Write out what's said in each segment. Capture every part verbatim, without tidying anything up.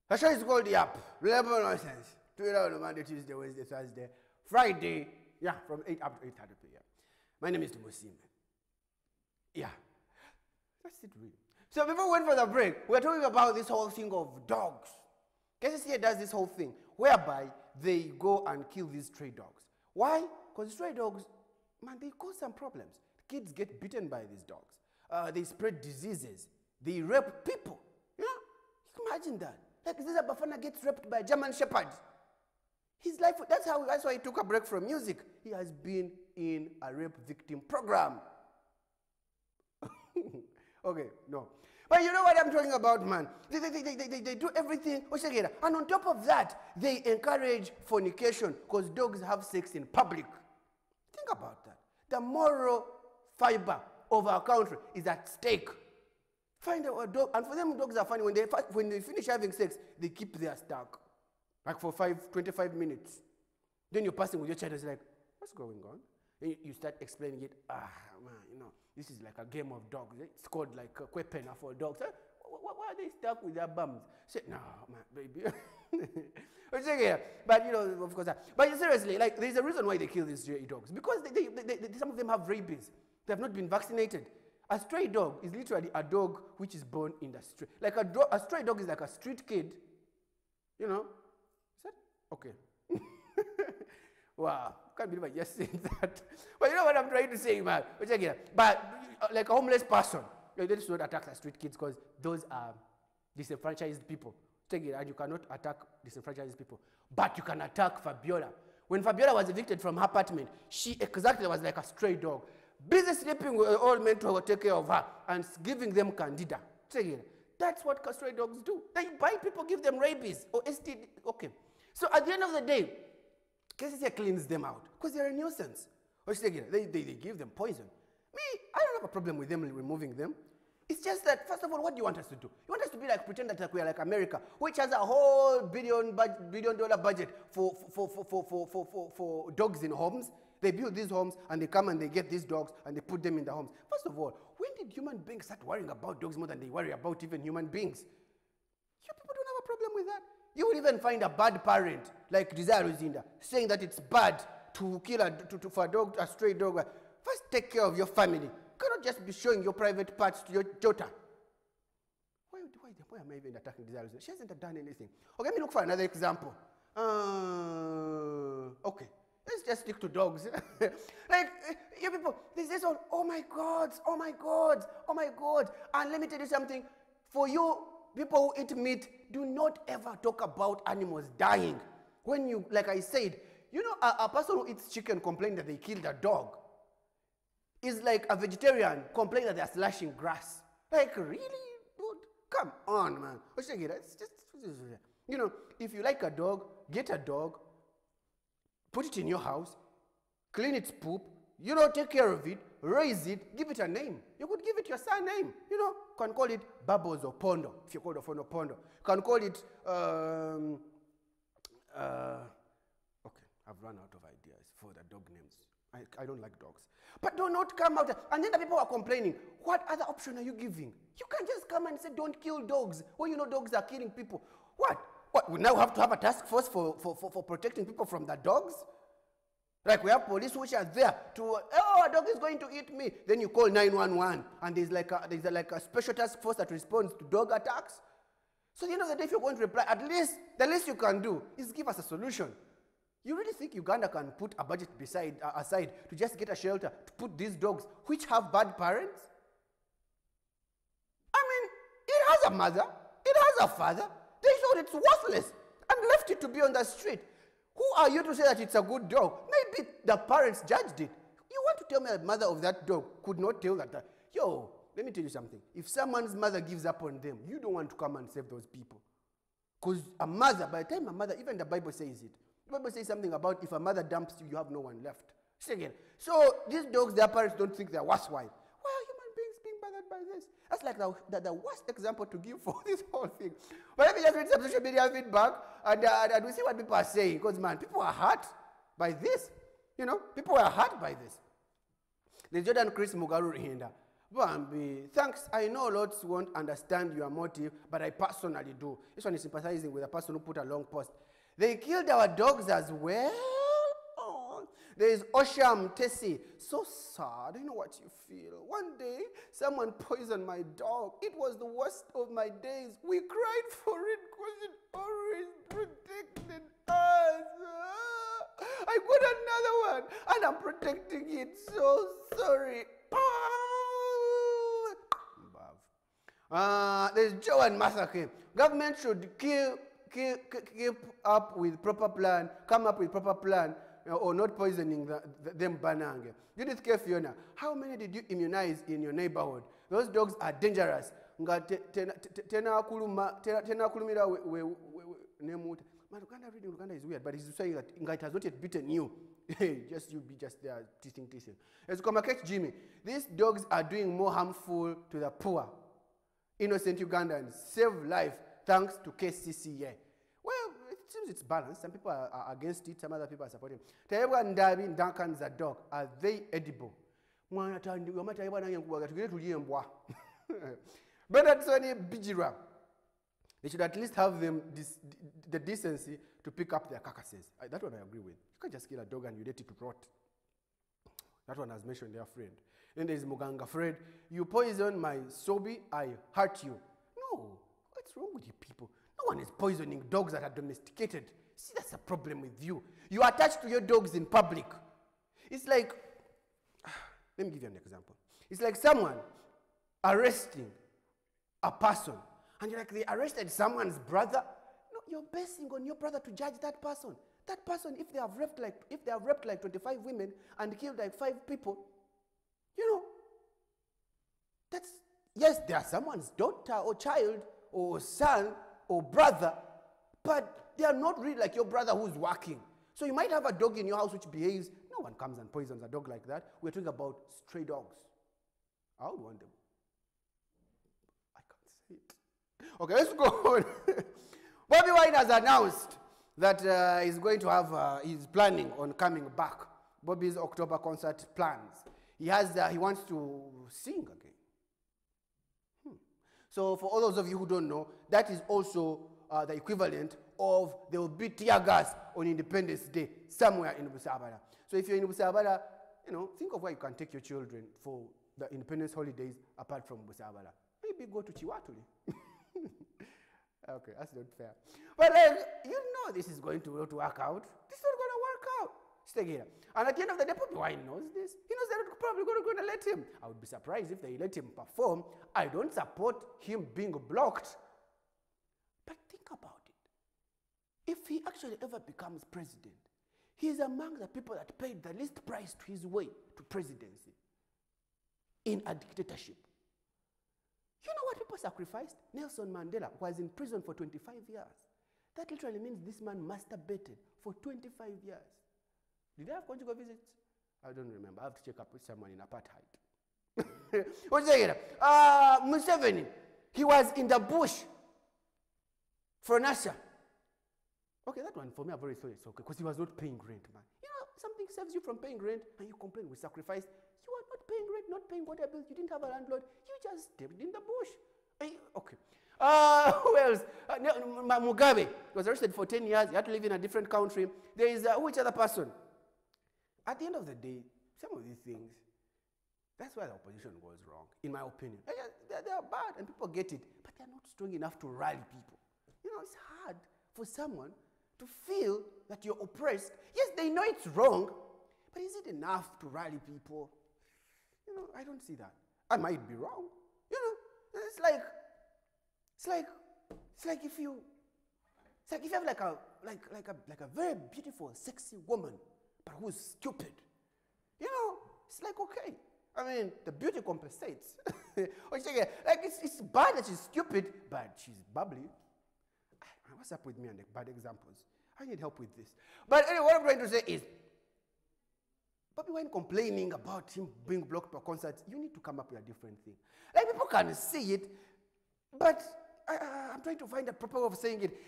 The show is called The App. Reliable nonsense. Twitter on Monday, Tuesday, Wednesday, Thursday, Friday. Yeah, from eight up to eight thirty p m My name is Tumusime. Yeah. That's it, really. So before we went for the break, we were talking about this whole thing of dogs. K C C A does this whole thing whereby they go and kill these stray dogs. Why? Because stray dogs, man, they cause some problems. Kids get bitten by these dogs. Uh, they spread diseases. They rape people. You know? Imagine that. Like Ziza Bafana gets raped by a German Shepherd. His life, that's how, that's why he took a break from music. He has been in a rape victim program. Okay, no. But you know what I'm talking about, man? They, they, they, they, they, they do everything. And on top of that, they encourage fornication because dogs have sex in public. Think about that. The moral fiber of our country is at stake. Find a dog, and for them, dogs are funny. When they, when they finish having sex, they keep their stuck. Like for five, twenty-five minutes. Then you're passing with your child, it's like, what's going on? Then you, you start explaining it. Ah, man, you know, this is like a game of dogs. It's called like a kwepena for dogs. Huh? Why, why are they stuck with their bums? Say, no, man, baby. But, you know, of course. Uh, but seriously, like, there's a reason why they kill these stray dogs. Because they, they, they, they, some of them have rabies. They have not been vaccinated. A stray dog is literally a dog which is born in the street. Like a, a stray dog is like a street kid. You know? Is that? Okay. Wow. Can't believe I just said that. But you know what I'm trying to say, man? But uh, like a homeless person, you don't should attack the street kids because those are disenfranchised people. Take it, and you cannot attack disenfranchised people. But you can attack Fabiola. When Fabiola was evicted from her apartment, she exactly was like a stray dog. Busy sleeping with all men to take care of her and giving them candida. That's what stray dogs do. They bite people, give them rabies or S T D. Okay. So at the end of the day, K C C A cleans them out because they're a nuisance. They, they, they give them poison. Me, I don't have a problem with them removing them. It's just that, first of all, what do you want us to do? You want us to be like, pretend that we are like America, which has a whole billion, billion dollar budget for, for, for, for, for, for, for, for dogs in homes. They build these homes, and they come and they get these dogs, and they put them in the homes. First of all, when did human beings start worrying about dogs more than they worry about even human beings? You people don't have a problem with that. You will even find a bad parent, like Desire Luzinda, saying that it's bad to kill a, to, to, for a dog, a stray dog. First, take care of your family. You cannot just be showing your private parts to your daughter. Why, why, why am I even attacking Desire Luzinda? She hasn't done anything. Okay, let me look for another example. Uh, okay. Let's just stick to dogs. Like, you people, this is all, oh my God, oh my God, oh my God. And let me tell you something. For you people who eat meat, do not ever talk about animals dying. When you, like I said, you know, a, a person who eats chicken complains that they killed a dog is like a vegetarian complaining that they're slashing grass. Like, really? Dude, come on, man. It's just, you know, if you like a dog, get a dog, put it in your house, clean its poop, you know, take care of it, raise it, give it a name. You could give it your son name. You know, you can call it Bubbles or Pondo, if you call it Pondo, Pondo. You can call it, um, uh, okay, I've run out of ideas for the dog names. I, I don't like dogs. But do not come out, and then the people are complaining, what other option are you giving? You can't just come and say, don't kill dogs, when you know dogs are killing people. What? What, we now have to have a task force for, for, for, for protecting people from the dogs? Like we have police which are there to, oh, a dog is going to eat me. Then you call nine one one, and there's like a, there's a, like a special task force that responds to dog attacks. So at the end of the day, if you're going to reply, at least, the least you can do is give us a solution. You really think Uganda can put a budget beside, uh, aside to just get a shelter to put these dogs which have bad parents? I mean, it has a mother, it has a father. They thought it's worthless and left it to be on the street. Who are you to say that it's a good dog? Maybe the parents judged it. You want to tell me the mother of that dog could not tell that, that, yo, let me tell you something. If someone's mother gives up on them, you don't want to come and save those people. Because a mother, by the time a mother, even the Bible says it. The Bible says something about if a mother dumps you, you have no one left. Say again. So these dogs, their parents don't think they're worthwhile. Why are human beings being bothered by this? That's like the, the, the worst example to give for this whole thing. But let me just read some social media feedback and, uh, and we see what people are saying. Because, man, people are hurt by this. You know, people are hurt by this. There's Jordan Chris Mugaru Hinda. Bambi, thanks. I know lots won't understand your motive, but I personally do. This one is sympathizing with a person who put a long post. They killed our dogs as well. Oh. There is Osham Tessie. So sad. I know what you feel. One day, someone poisoned my dog. It was the worst of my days. We cried for it because it always protected us. I got another one, and I'm protecting it. So sorry. Uh, there's Joe and Massacre. Government should keep, keep, keep up with proper plan, come up with proper plan, uh, or not poisoning the, the, them banang. Judith K. Fiona, how many did you immunize in your neighborhood? Those dogs are dangerous. Tena kulumira nemuta. Man, Uganda reading Uganda is weird, but he's saying that it has not yet beaten you. Just you be just there teasing, teasing. Let's come back, Jimmy. These dogs are doing more harmful to the poor. Innocent Ugandans save life thanks to K C C A. Well, it seems it's balanced. Some people are, are against it, some other people are supporting it. Tayebwa ndabi Duncan za dog. Are they edible? Better Sony Bijira. They should at least have them dis the decency to pick up their carcasses. I, that one I agree with. You can't just kill a dog and you let it to rot. That one has mentioned their friend. Then there is Muganga Fred. You poison my Sobi, I hurt you. No, what's wrong with you people? No one is poisoning dogs that are domesticated. See, that's a problem with you. You attach to your dogs in public. It's like, let me give you an example. It's like someone arresting a person, and you're like, they arrested someone's brother. No, you're basing on your brother to judge that person. That person, if they have raped like, if they have raped like twenty-five women and killed like five people, you know, that's, yes, they are someone's daughter or child or son or brother, but they are not really like your brother who's working. So you might have a dog in your house which behaves. No one comes and poisons a dog like that. We're talking about stray dogs. I would want them. I can't say it. Okay, let's go on. Bobi Wine has announced that uh, he's going to have, uh, he's planning on coming back. Bobby's October concert plans. He has, uh, he wants to sing again. Hmm. So for all those of you who don't know, that is also uh, the equivalent of there will be tear gas on Independence Day somewhere in Busabala. So if you're in Busabala, you know, think of where you can take your children for the Independence holidays apart from Busabala. Maybe go to Chiwatuli. Okay, that's not fair. But like, you know this is going to, to work out. This is not going to work out. Stay here. And at the end of the day, Bobi Wine knows this. He knows they're probably going to let him. I would be surprised if they let him perform. I don't support him being blocked. But think about it. If he actually ever becomes president, he is among the people that paid the least price to his way to presidency in a dictatorship. You know what people sacrificed? Nelson Mandela was in prison for twenty-five years. That literally means this man masturbated for twenty-five years. Did they have conjugal visits? I don't remember. I have to check up with someone in apartheid. What's that? Uh, Museveni, he was in the bush for NASA. Okay, that one for me, I'm very sorry. It's okay, because he was not paying rent, man. You know, something saves you from paying rent, and you complain we sacrificed. You are not paying rent, not paying water bills. You didn't have a landlord. You just stayed in the bush. Hey, okay. Uh, who else? Uh, Mugabe was arrested for ten years. He had to live in a different country. There is uh, which other person? At the end of the day, some of these things, that's where the opposition goes wrong, in my opinion. They're, they're bad, and people get it, but they're not strong enough to rally people. You know, it's hard for someone to feel that you're oppressed. Yes, they know it's wrong, but is it enough to rally people? You know, I don't see that. I might be wrong. You know, it's like, it's like, it's like if you, it's like if you have like a, like, like a, like a very beautiful, sexy woman, but who's stupid. You know, it's like, okay. I mean, the beauty compensates. Like, it's, it's bad that she's stupid, but she's bubbly. What's up with me and the bad examples? I need help with this. But anyway, what I'm trying to say is, Bobi Wine complaining about him being blocked per concert, you need to come up with a different thing. Like, people can see it, but I, I, I'm trying to find a proper way of saying it.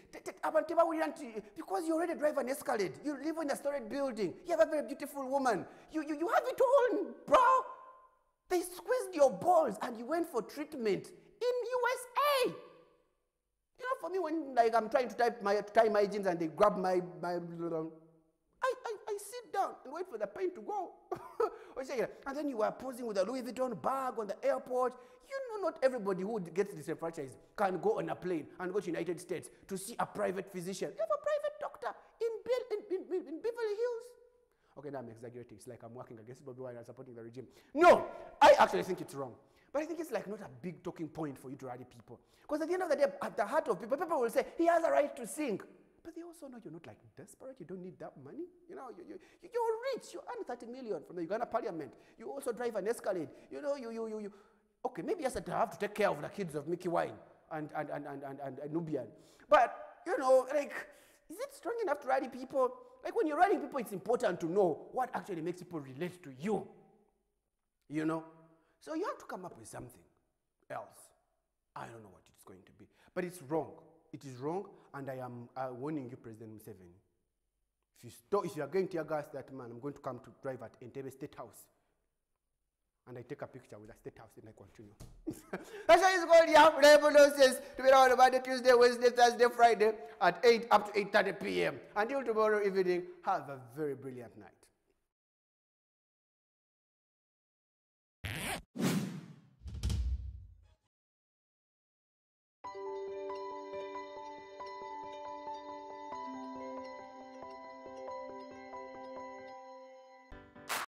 Because you already drive an Escalade, you live in a storied building, you have a very beautiful woman, you, you, you have it all, bro. They squeezed your balls and you went for treatment in U S A. You know, for me, when like I'm trying to type my, tie my jeans and they grab my, my I, I, I sit down and wait for the pain to go. And then you are posing with a Louis Vuitton bag on the airport. You know, not everybody who gets disenfranchised can go on a plane and go to the United States to see a private physician. You have a private doctor in, in, in, in Beverly Hills. Okay, now I'm exaggerating. It's like I'm working against Bobi Wine and supporting the regime. No, I actually think it's wrong. But I think it's like not a big talking point for you to rally people. Because at the end of the day, at the heart of people, people will say, he has a right to sing. But they also know you're not like desperate. You don't need that money. You know, you, you, you're rich. You earn thirty million from the Uganda parliament. You also drive an Escalade. You know, you, you, you, you. Okay, maybe yes, I have to take care of the kids of Mickey Wine and, and, and, and, and, and, and Nubian. But, you know, like, is it strong enough to rally people? Like when you're rallying people, it's important to know what actually makes people relate to you. You know? So you have to come up with something else. I don't know what it's going to be. But it's wrong. It is wrong, and I am uh, warning you, President Museveni. If you, st if you are going to gas that man, I'm going to come to drive at Entebbe State House. And I take a picture with the State House and I continue. That's why it's called Yap Revolutions to be around about Tuesday, Wednesday, Thursday, Friday at eight up to eight thirty p m Until tomorrow evening, have a very brilliant night.